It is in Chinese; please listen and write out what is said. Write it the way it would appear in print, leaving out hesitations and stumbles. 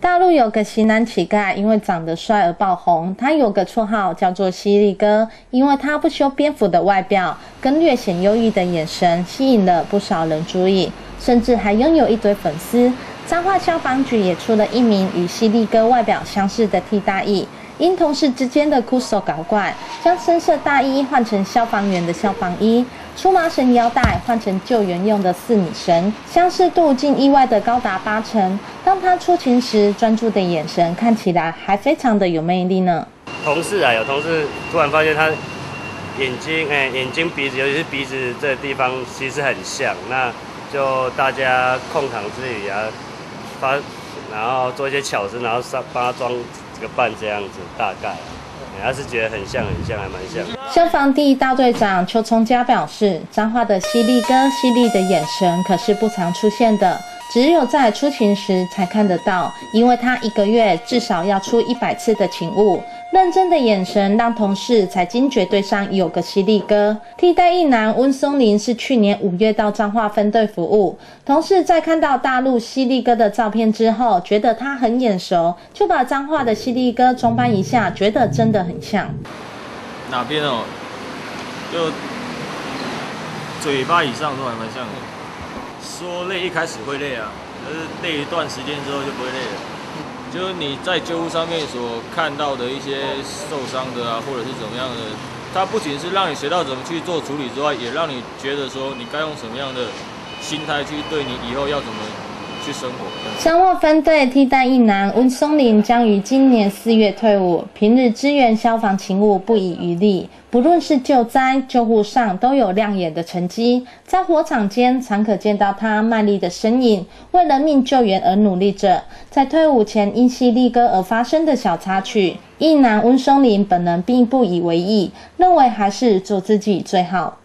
大陆有个西南乞丐，因为长得帅而爆红。他有个绰号叫做犀利哥，因为他不修边幅的外表跟略显忧郁的眼神，吸引了不少人注意，甚至还拥有一堆粉丝。彰化消防局也出了一名与犀利哥外表相似的替代役，因同事之间的酷手搞怪，将深色大衣换成消防员的消防衣，出麻绳腰带换成救援用的4米绳，相似度竟意外的高达80%。当他出勤时，专注的眼神看起来还非常的有魅力呢。 有同事突然发现他眼睛、鼻子，尤其是鼻子这个地方其实很像，那就大家空堂之余啊，然后做一些巧思，然后帮他装这个扮这样子，大概。他是觉得很像，还蛮像。 消防第1大队长邱聪嘉表示，彰化的犀利哥犀利的眼神可是不常出现的，只有在出勤时才看得到，因为他1个月至少要出100次的勤务。认真的眼神让同事才惊觉对上有个犀利哥。替代役男温松林是去年5月到彰化分队服务，同事在看到大陆犀利哥的照片之后，觉得他很眼熟，就把彰化的犀利哥装扮一下，觉得真的很像。 哪边哦？就嘴巴以上都还蛮像的。说累一开始会累啊，但是累一段时间之后就不会累了。就是你在救护上面所看到的一些受伤的啊，或者是怎么样的，它不仅是让你学到怎么去做处理之外，也让你觉得说你该用什么样的心态去对你以后要怎么去生活。 彰化分队替代役男温松林将于今年4月退伍，平日支援消防勤务不遗余力，不论是救灾、救护上都有亮眼的成绩。在火场间常可见到他卖力的身影，为人命救援而努力着。在退伍前因犀利哥而发生的小插曲，役男温松林本人并不以为意，认为还是做自己最好。